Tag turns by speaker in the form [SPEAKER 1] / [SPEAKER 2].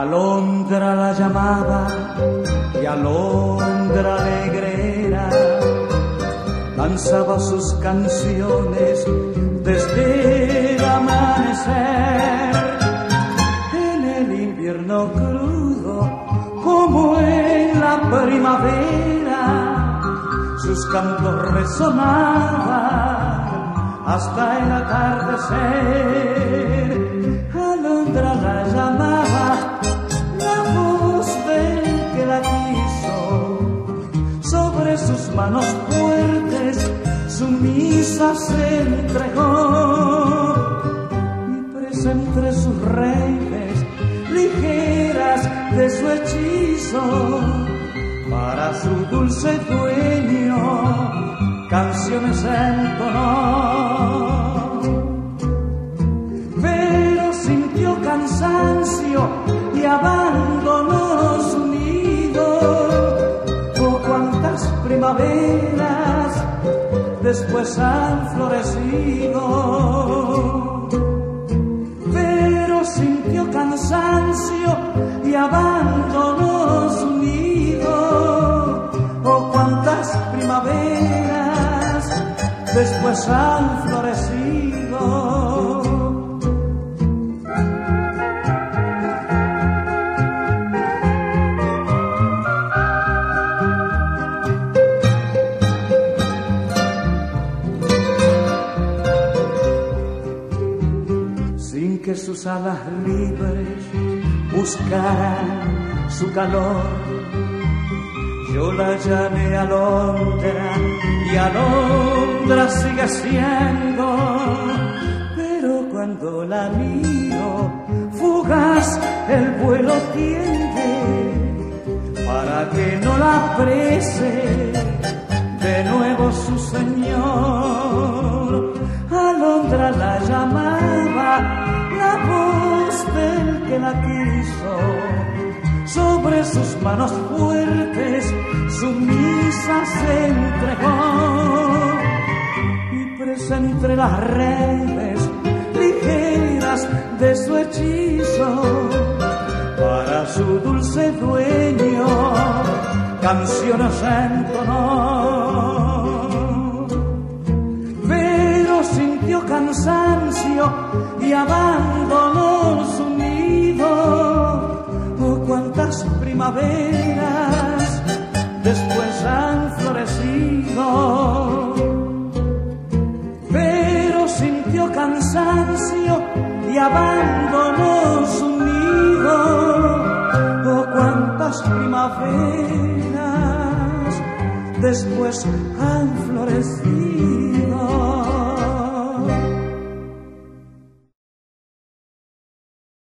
[SPEAKER 1] Alondra la llamaba y Alondra alegrera lanzaba sus canciones desde el amanecer. En el invierno crudo como en la primavera, sus cantos resonaban hasta el atardecer. Alondra la llamaba, la voz del que la quiso, sobre sus manos fuertes sumisa se entregó, y presa entre sus redes ligeras de su hechizo, para su dulce dueño canciones entonó. Pero sintió cansancio y abandonó su nido. Oh, cuántas primaveras después han florecido. Pero sintió cansancio y abandonó su nido. Oh, cuántas primaveras después han florecido. Que sus alas libres buscaran su calor, yo la llamé Alondra y Alondra sigue siendo. Pero cuando la miro, fugaz el vuelo tiende, para que no la aprese de nuevo su señor. Alondra la llamaba, la voz del que la quiso, sobre sus manos fuertes sumisa se entregó, y presa entre las redes ligeras de su hechizo, para su dulce dueño canciones entonó. Pero sintió cansancio y abandonó su nido. Oh, cuántas primaveras después han florecido. Pero sintió cansancio y abandonó su nido. Oh, cuántas primaveras después han florecido.